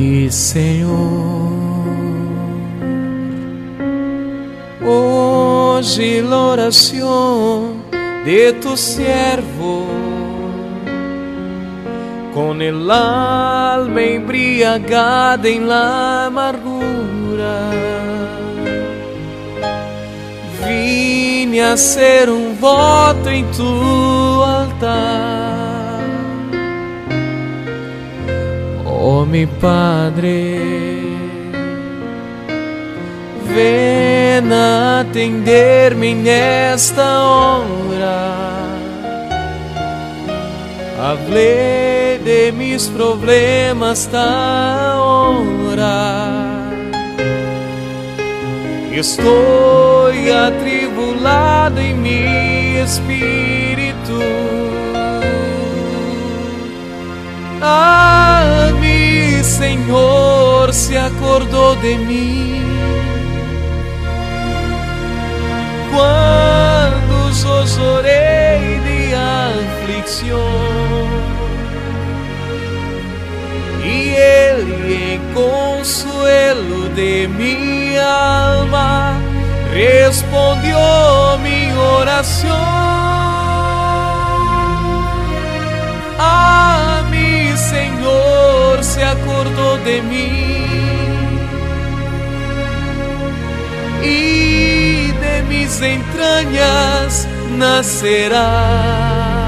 Dá-me, Senhor, hoje la oración de tu siervo, con el alma embriagada en la amargura. Vine a hacer un voto en tu altar. Oh mi Padre, ven a atenderme nesta hora. Hablé de mis problemas hasta ahora. Estoy atribulado en mi espíritu. Ah, mi Señor se acordó de mí cuando yo lloré de aflicción, y Él en consuelo de mi alma respondió mi oración. Ah, mi Señor se acordó de mí y de mis entrañas nacerá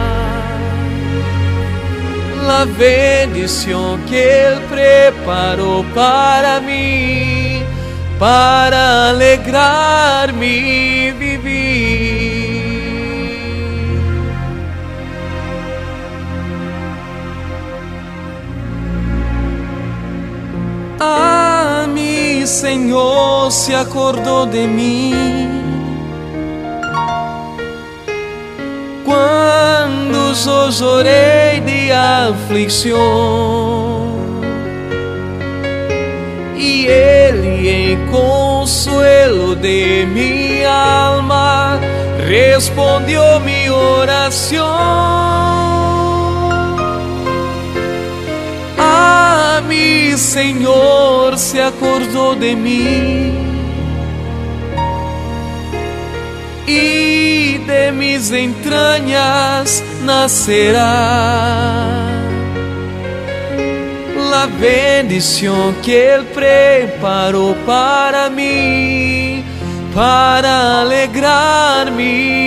la bendición que Él preparó para mí, para alegrar mi vivir. Ah, mi Señor se acordó de mí cuando yo lloré de aflicción, y Él en consuelo de mi alma respondió mi oración. Ah, mi Señor se acordó de mí y de mis entrañas nacerá la bendición que Él preparó para mí, para alegrar mi